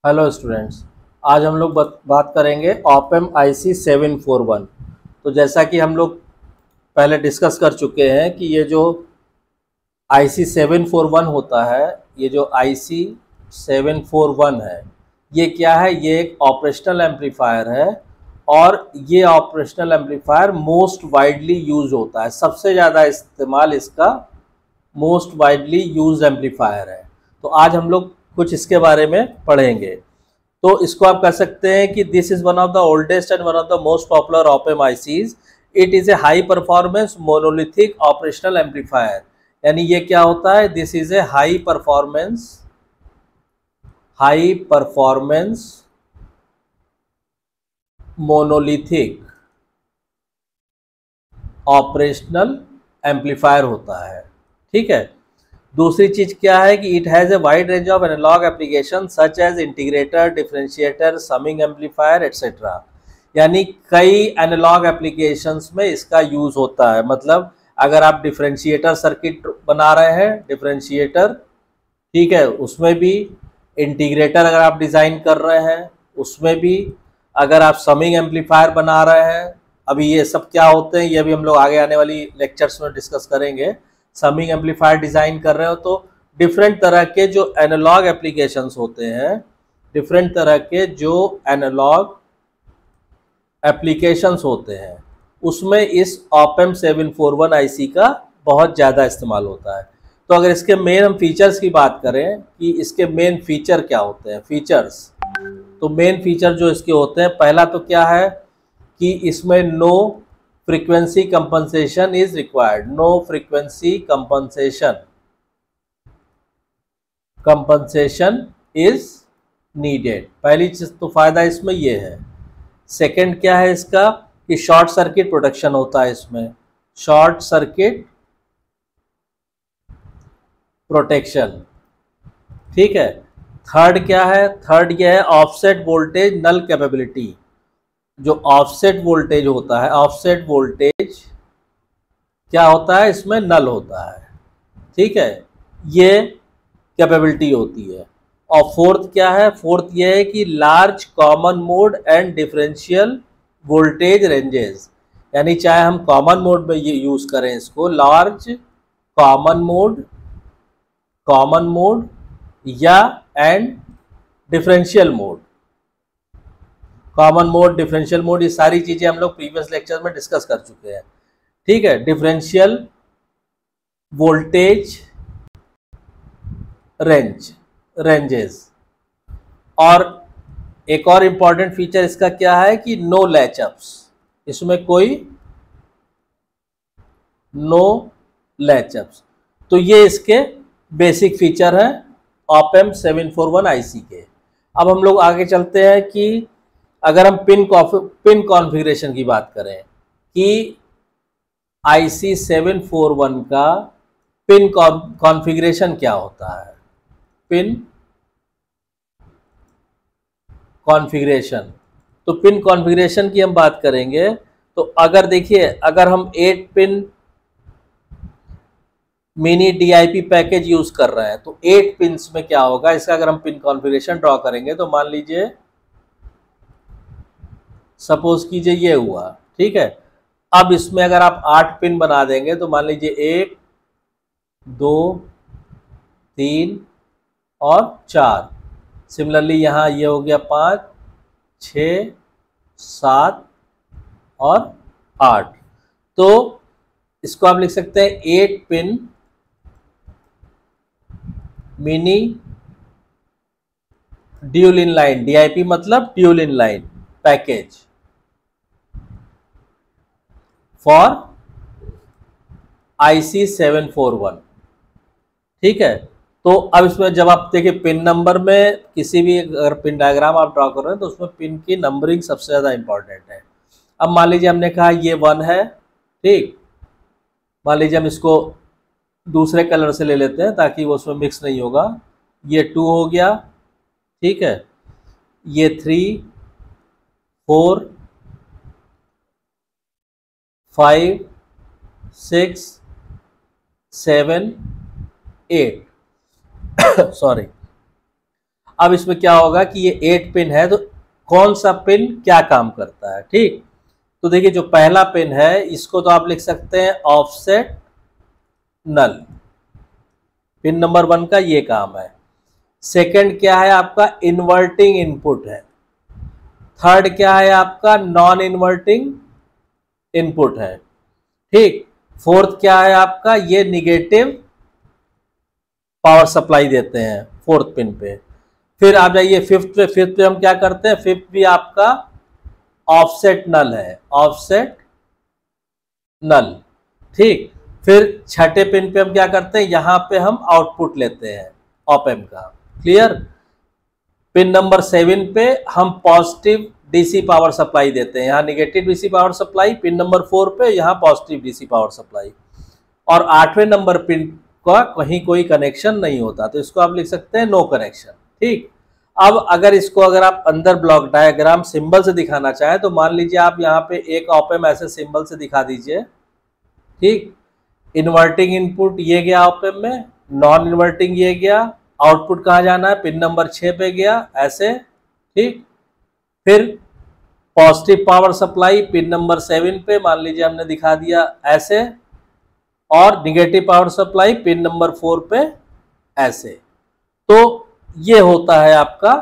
Hello students. आज हम लोग बात करेंगे ऑपम IC 741। तो जैसा कि हम लोग पहले डिस्कस कर चुके हैं कि ये जो IC 741 होता है, ये जो IC 741 है, ये क्या है? ये एक ऑपरेशनल एम्पलीफायर है और ये operational amplifier most widely use होता है। सबसे ज़्यादा इस्तेमाल इसका मोस्ट वाइडली यूज एम्पलीफायर है। तो आज हम लोग कुछ इसके बारे में पढ़ेंगे। तो इसको आप कह सकते हैं कि this is one of the oldest and one of the most popular op amp ICs। It is a high performance monolithic operational amplifier. यानी ये क्या होता है? This is a high performance monolithic operational amplifier होता है। ठीक है। दूसरी चीज क्या है कि it has a wide range of analogue application such as integrator, differentiator, summing amplifier etcetera. यानी कई एनालॉग एप्लीकेशंस में इसका यूज होता है। मतलब अगर आप डिफरेंशिएटर सर्किट बना रहे हैं, डिफरेंशिएटर, ठीक है, उसमें भी, इंटीग्रेटर अगर आप डिज़ाइन कर रहे हैं उसमें भी, अगर आप समिंग एम्पलीफायर बना रहे हैं, अभी ये सब क्या होते हैं ये भी हम लोग आगे आने वाली लेक्चर्स में डिस्कस करेंगे। समिंग एम्पलीफायर डिज़ाइन कर रहे हो तो डिफरेंट तरह के जो एनालॉग एप्लीकेशंस होते हैं, डिफरेंट तरह के जो एनालॉग एप्लीकेशंस होते हैं, उसमें इस ऑपम 741 IC का बहुत ज़्यादा इस्तेमाल होता है। तो अगर इसके मेन हम फीचर्स की बात करें कि इसके मेन फीचर क्या होते हैं, फीचर्स, तो मेन फीचर जो इसके होते हैं, पहला तो क्या है कि इसमें no frequency compensation is required. No frequency compensation is needed. पहली चीज तो फायदा इसमें ये है। सेकंड क्या है इसका कि शॉर्ट सर्किट प्रोटेक्शन होता है इसमें, शॉर्ट सर्किट प्रोटेक्शन। ठीक है। थर्ड क्या है? थर्ड यह है ऑफसेट वोल्टेज नल कैपेबिलिटी। जो ऑफसेट वोल्टेज होता है, ऑफसेट वोल्टेज क्या होता है? इसमें नल होता है। ठीक है, ये कैपेबिलिटी होती है। और फोर्थ क्या है? फोर्थ ये है कि large common mode and differential voltage ranges. यानी चाहे हम कॉमन मोड में ये यूज करें इसको, लार्ज कॉमन मोड या and differential mode, common mode, differential mode, ये सारी चीजें हम लोग प्रीवियस लेक्चर में डिस्कस कर चुके हैं। ठीक है। Differential voltage ranges. और एक और इम्पॉर्टेंट फीचर इसका क्या है कि नो लैचअप्स। इसमें कोई नो लैचअप्स। तो ये इसके बेसिक फीचर हैं ऑपम 741 IC के। अब हम लोग आगे चलते हैं कि अगर हम पिन कॉन्फ़िगरेशन की बात करें कि IC 741 का पिन कॉन्फ़िगरेशन क्या होता है। पिन कॉन्फ़िगरेशन, तो पिन कॉन्फ़िगरेशन की हम बात करेंगे तो अगर देखिए, अगर हम 8 pin mini DIP package use कर रहे हैं तो 8 पिन्स में क्या होगा इसका, अगर हम पिन कॉन्फ़िगरेशन ड्रॉ करेंगे तो मान लीजिए, सपोज कीजिए ये हुआ। ठीक है। अब इसमें अगर आप 8 पिन बना देंगे तो मान लीजिए 1 2 3 और 4। सिमिलरली यहाँ ये हो गया 5 6 7 और 8। तो इसको आप लिख सकते हैं 8 pin mini dual in line, DIP मतलब dual in line package for IC 741। ठीक है। तो अब इसमें जब आप देखिए पिन नंबर में किसी भी अगर पिन डायग्राम आप ड्रॉ कर रहे हैं तो उसमें पिन की नंबरिंग सबसे ज़्यादा इंपॉर्टेंट है। अब मान लीजिए हमने कहा ये 1 है, ठीक, मान लीजिए हम इसको दूसरे कलर से ले लेते हैं ताकि वो उसमें मिक्स नहीं होगा। ये 2 हो गया, ठीक है, ये 3 4 5 6 7 8 सॉरी। अब इसमें क्या होगा कि ये 8 पिन है, तो कौन सा पिन क्या काम करता है, ठीक। तो देखिए जो पहला पिन है इसको तो आप लिख सकते हैं ऑफसेट नल, पिन नंबर 1 का ये काम है। सेकंड क्या है आपका, इन्वर्टिंग इनपुट है। थर्ड क्या है आपका, नॉन इन्वर्टिंग इनपुट है, ठीक। फोर्थ क्या है आपका, ये निगेटिव पावर सप्लाई देते हैं फोर्थ पिन पे। फिर आप जाइए फिफ्थ पे, फिफ्थ पे हम क्या करते हैं, फिफ्थ भी आपका ऑफसेट नल है, ऑफसेट नल, ठीक। फिर छठे पिन पे हम क्या करते हैं, यहां पे हम आउटपुट लेते हैं ऑप एम्प का, क्लियर। पिन नंबर 7 पे हम पॉजिटिव डीसी पावर सप्लाई देते हैं, यहाँ negative DC power supply. Pin number 4 पे यहाँ पॉजिटिव डीसी पावर सप्लाई। और 8वें नंबर पिन का कहीं कोई कनेक्शन नहीं होता, तो इसको आप लिख सकते हैं नो कनेक्शन, ठीक। अब अगर आप अंदर ब्लॉक डायग्राम सिंबल से दिखाना चाहें तो मान लीजिए आप यहाँ पे एक ऑप एम्प ऐसे सिंबल से दिखा दीजिए, ठीक। इन्वर्टिंग इनपुट ये गया ऑप एम्प में, नॉन इन्वर्टिंग ये गया, आउटपुट कहाँ जाना है, पिन नंबर 6 पे गया ऐसे, ठीक। फिर positive power supply pin number 7 पे मान लीजिए हमने दिखा दिया ऐसे, और negative power supply pin number 4 पे ऐसे। तो ये होता है आपका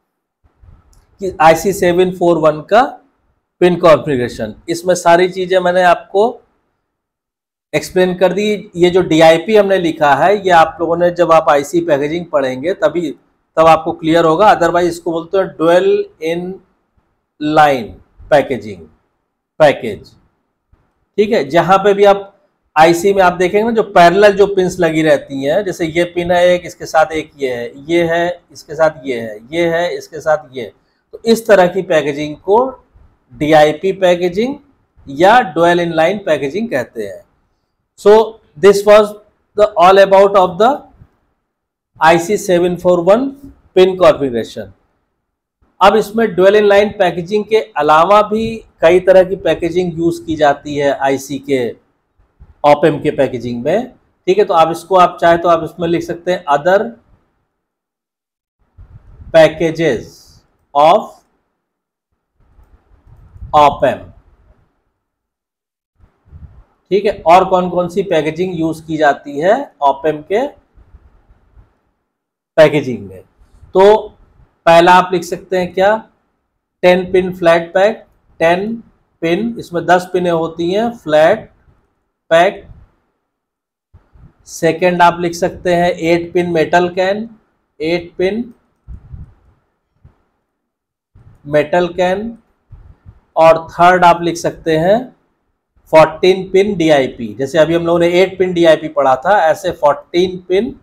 कि IC 741 का पिन कॉन्फ़िगरेशन। इसमें सारी चीजें मैंने आपको एक्सप्लेन कर दी। ये जो DIP हमने लिखा है ये आप लोगों ने जब आप IC पैकेजिंग पढ़ेंगे तब आपको क्लियर होगा, अदरवाइज इसको बोलते हैं dual in line packaging package, ठीक है। जहां पे भी आप IC में आप देखेंगे ना जो पैरेलल जो पिन्स लगी रहती हैं, जैसे ये पिन है एक, इसके साथ एक ये है इसके साथ ये है इसके साथ ये, तो इस तरह की पैकेजिंग को DIP पैकेजिंग या डुअल इन लाइन पैकेजिंग कहते हैं। So this was the all about of the IC 741 pin configuration. अब इसमें डुअल इन लाइन पैकेजिंग के अलावा भी कई तरह की पैकेजिंग यूज की जाती है IC के ऑप एम्प के पैकेजिंग में, ठीक है। तो आप इसको आप चाहे तो आप इसमें लिख सकते हैं other packages of op amp, ठीक है। और कौन कौन सी पैकेजिंग यूज की जाती है ऑप एम्प के पैकेजिंग में, तो पहला आप लिख सकते हैं क्या, 10 पिन फ्लैट पैक, 10 पिन, इसमें 10 पिनें होती हैं फ्लैट पैक। सेकंड आप लिख सकते हैं 8 pin metal can, 8 pin metal can. और थर्ड आप लिख सकते हैं 14 पिन DIP, जैसे अभी हम लोगों ने 8 पिन DIP पढ़ा था, ऐसे 14 पिन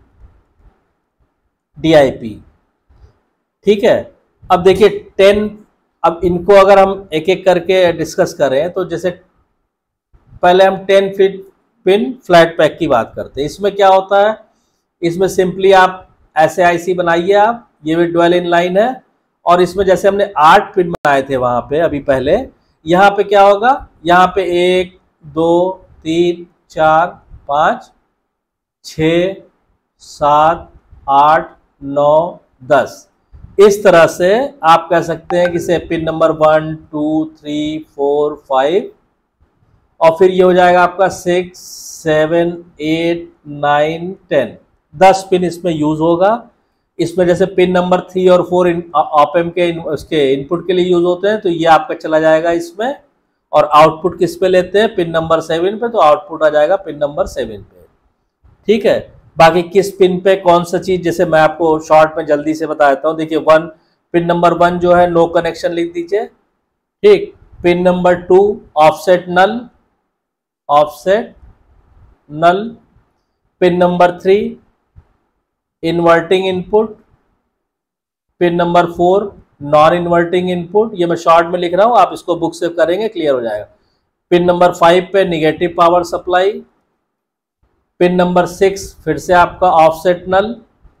DIP, ठीक है। अब देखिए 10, अब इनको अगर हम एक एक करके डिस्कस करें तो जैसे पहले हम 10 पिन फ्लैट पैक की बात करते हैं। इसमें क्या होता है, इसमें सिंपली आप ऐसे IC बनाइए, आप ये भी डुअल इन लाइन है, और इसमें जैसे हमने 8 पिन बनाए थे वहां पे अभी पहले, यहाँ पे क्या होगा, यहाँ पे 1 2 3 4 5 6 7 8 9 10, इस तरह से आप कह सकते हैं कि से पिन नंबर 1 2 3 4 5, और फिर ये हो जाएगा आपका 6 7 8 9 10, 10 पिन इसमें यूज होगा। इसमें जैसे पिन नंबर 3 और 4 ऑप एम्प के उसके इनपुट के लिए यूज होते हैं, तो ये आपका चला जाएगा इसमें, और आउटपुट किस पे लेते हैं, पिन नंबर 7 पे, तो आउटपुट आ जाएगा पिन नंबर 7 पे, ठीक है। बाकी किस पिन पे कौन सा चीज, जैसे मैं आपको शॉर्ट में जल्दी से बता देता हूँ। देखिए पिन नंबर 1 जो है नो कनेक्शन लिख दीजिए, ठीक। Pin number 2 offset null, offset null. Pin number 3 inverting input, pin number 4 non inverting input, ये मैं शॉर्ट में लिख रहा हूं, आप इसको बुक से करेंगे क्लियर हो जाएगा। पिन नंबर 5 पे negative power supply. Pin number 6 फिर से आपका ऑफसेट नल,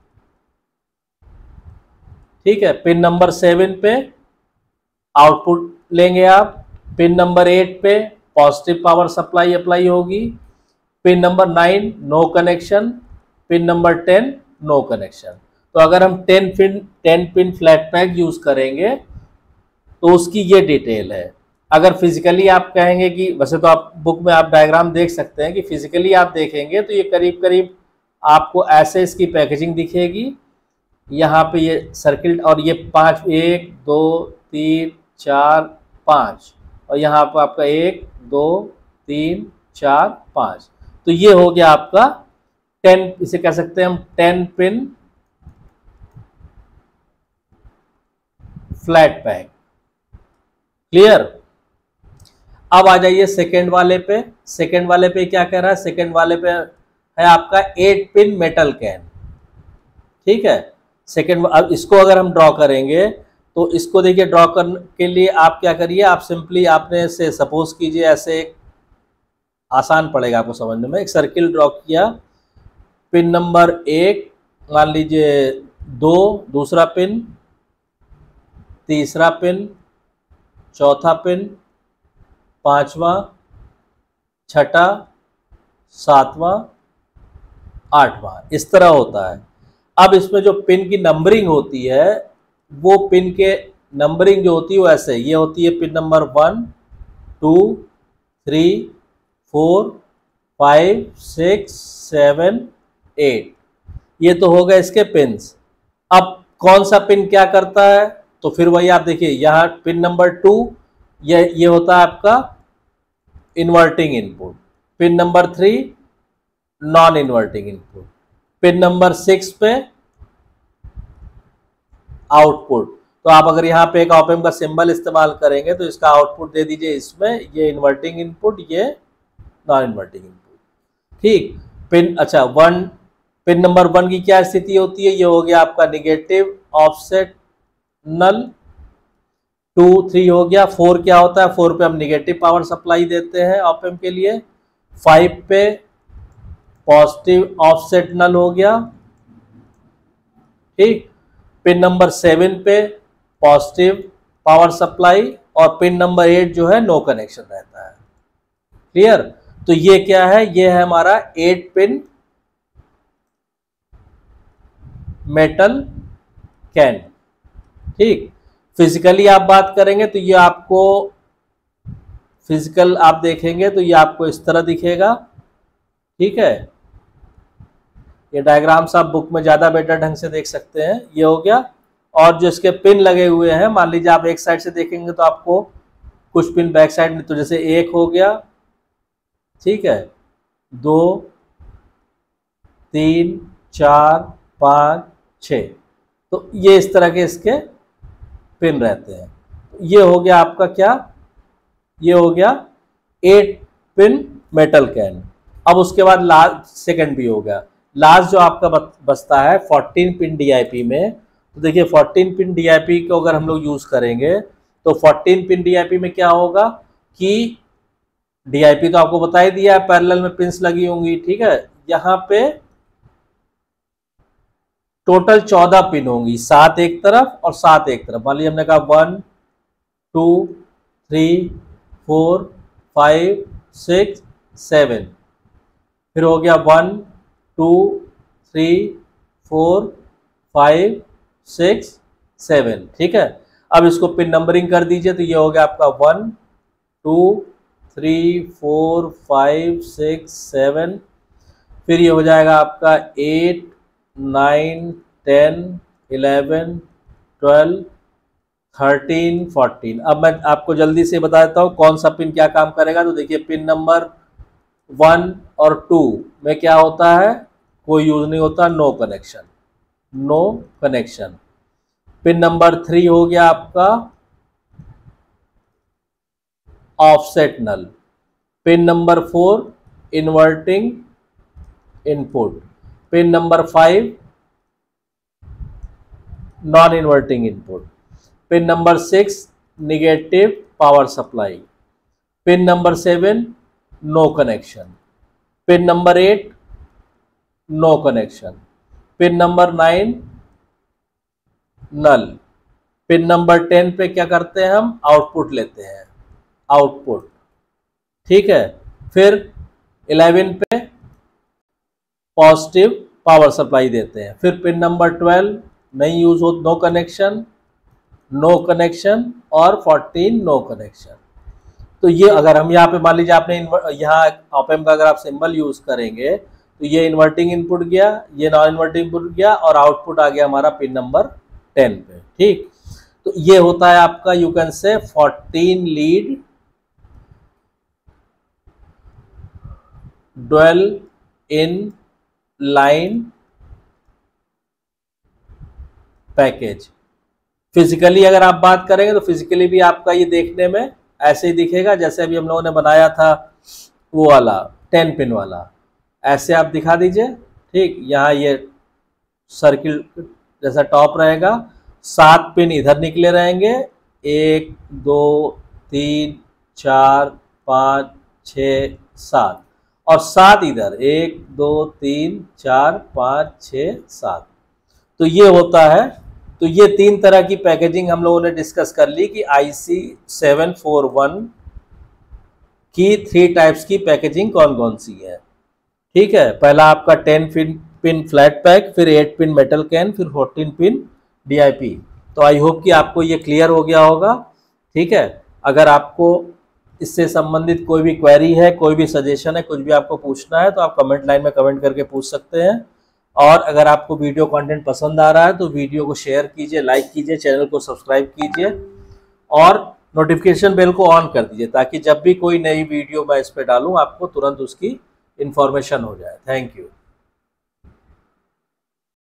ठीक है। पिन नंबर 7 पे आउटपुट लेंगे आप। पिन नंबर 8 पे पॉजिटिव पावर सप्लाई अप्लाई होगी। Pin number 9 no connection, pin number 10 no connection. तो अगर हम 10 पिन फ्लैट पैक यूज करेंगे तो उसकी ये डिटेल है। अगर फिजिकली आप कहेंगे कि वैसे तो आप बुक में आप डायग्राम देख सकते हैं कि फिजिकली आप देखेंगे तो ये करीब करीब आपको ऐसे इसकी पैकेजिंग दिखेगी। यहाँ पे ये सर्किल और ये 5 1 2 3 4 5 और यहाँ पर आपका 1 2 3 4 5। तो ये हो गया आपका 10, इसे कह सकते हैं हम 10 पिन फ्लैट पैक। क्लियर। अब आ जाइए सेकेंड वाले पे। सेकेंड वाले पे क्या कह रहा है? सेकेंड वाले पे है आपका 8 पिन मेटल कैन। ठीक है। सेकेंड, अब इसको अगर हम ड्रॉ करेंगे तो इसको देखिए, ड्रॉ करने के लिए आप क्या करिए, आप सिंपली आपने से सपोज कीजिए ऐसे एक आसान पड़ेगा आपको समझने में। एक सर्किल ड्रॉ किया, पिन नंबर 1 मान लीजिए 2, दूसरा पिन, तीसरा पिन, चौथा पिन, पांचवा, छठा, सातवां, आठवां, इस तरह होता है। अब इसमें जो पिन की नंबरिंग होती है वो पिन के नंबरिंग जो होती है वो ऐसे, ये होती है पिन नंबर 1 2 3 4 5 6 7 8। ये तो हो गए इसके पिन्स। अब कौन सा पिन क्या करता है? तो फिर वही आप देखिए, यहाँ पिन नंबर 2 ये होता है आपका inverting input, pin number 3 non inverting input, pin number 6 पे आउटपुट। तो आप अगर यहाँ पे एक ऑप एम्प का सिंबल इस्तेमाल करेंगे तो इसका आउटपुट दे दीजिए इसमें, ये इन्वर्टिंग इनपुट, ये नॉन इन्वर्टिंग इनपुट। ठीक। पिन अच्छा 1, पिन नंबर 1 की क्या स्थिति होती है? ये हो गया आपका निगेटिव ऑफसेट नल। 2 3 हो गया। 4 क्या होता है? 4 पे हम निगेटिव पावर सप्लाई देते हैं ऑप एम्प के लिए। 5 पे पॉजिटिव ऑफसेट नल हो गया। ठीक। पिन नंबर 7 पे पॉजिटिव पावर सप्लाई और पिन नंबर 8 जो है नो कनेक्शन रहता है। क्लियर। तो ये क्या है? ये है हमारा 8 पिन मेटल कैन। ठीक। फिजिकली आप बात करेंगे तो ये आपको फिजिकल आप देखेंगे तो ये आपको इस तरह दिखेगा। ठीक है। ये डायग्राम्स आप बुक में ज़्यादा बेटर ढंग से देख सकते हैं। ये हो गया। और जो इसके पिन लगे हुए हैं, मान लीजिए आप एक साइड से देखेंगे तो आपको कुछ पिन बैक साइड में, तो जैसे 1 हो गया, ठीक है, 2 3 4 5 6, तो ये इस तरह के इसके पिन रहते हैं। ये हो गया आपका क्या? ये हो गया 8 पिन मेटल कैन। अब उसके बाद लास्ट सेकंड भी हो गया। लास्ट जो आपका बचता है 14 पिन डीआईपी में, तो देखिए 14 पिन डीआईपी को अगर हम लोग यूज करेंगे तो 14 पिन डीआईपी में क्या होगा कि डीआईपी तो आपको बता ही दिया है, पैरेलल में पिंस लगी होंगी। ठीक है। यहाँ पे टोटल 14 पिन होंगी, 7 एक तरफ और 7 एक तरफ। मान लीजिए हमने कहा 1 2 3 4 5 6 7, फिर हो गया 1 2 3 4 5 6 7। ठीक है। अब इसको पिन नंबरिंग कर दीजिए तो ये हो गया आपका 1 2 3 4 5 6 7, फिर ये हो जाएगा आपका 8 9 10 11 12 13 14। अब मैं आपको जल्दी से बता देता हूँ कौन सा पिन क्या काम करेगा। तो देखिए पिन नंबर 1 और 2 में क्या होता है? कोई यूज नहीं होता, no connection, no connection. Pin number 3 हो गया आपका offset null. Pin number 4 inverting input. Pin number 5 non inverting input. Pin number 6 negative power supply. Pin number 7 no connection. Pin number 8 no connection. Pin number 9 null. Pin number 10 पे क्या करते हैं? हम output लेते हैं, आउटपुट। ठीक है। फिर 11 पे पॉजिटिव पावर सप्लाई देते हैं। फिर पिन नंबर 12 नहीं यूज हो, नो कनेक्शन, नो कनेक्शन, और 14 नो कनेक्शन। तो ये अगर हम यहाँ पे मान लीजिए आपने यहाँ ऑप एम्प का अगर आप सिंबल यूज करेंगे तो ये इन्वर्टिंग इनपुट गया, ये नॉन इन्वर्टिंग इनपुट गया, और आउटपुट आ गया हमारा पिन नंबर 10 पे। ठीक, तो ये होता है आपका you can say 14 lead dual in line package. Physically अगर आप बात करेंगे तो फिजिकली भी आपका ये देखने में ऐसे ही दिखेगा जैसे अभी हम लोगों ने बनाया था वो वाला 10 पिन वाला, ऐसे आप दिखा दीजिए। ठीक, यहाँ ये सर्किल जैसा टॉप रहेगा, 7 पिन इधर निकले रहेंगे, 1 2 3 4 5 6 7, और 7 इधर, 1 2 3 4 5 6 7। तो ये होता है। तो ये 3 तरह की पैकेजिंग हम लोगों ने डिस्कस कर ली कि IC 741 की 3 टाइप्स की पैकेजिंग कौन कौन सी है। ठीक है, पहला आपका 10 पिन फ्लैट पैक, फिर 8 पिन मेटल कैन, फिर 14 पिन DIP। तो आई होप कि आपको ये क्लियर हो गया होगा। ठीक है, अगर आपको इससे संबंधित कोई भी क्वेरी है, कोई भी सजेशन है, कुछ भी आपको पूछना है तो आप कमेंट लाइन में कमेंट करके पूछ सकते हैं। और अगर आपको वीडियो कंटेंट पसंद आ रहा है तो वीडियो को शेयर कीजिए, लाइक कीजिए, चैनल को सब्सक्राइब कीजिए और नोटिफिकेशन बेल को ऑन कर दीजिए ताकि जब भी कोई नई वीडियो मैं इस पर डालूं आपको तुरंत उसकी इन्फॉर्मेशन हो जाए। Thank you.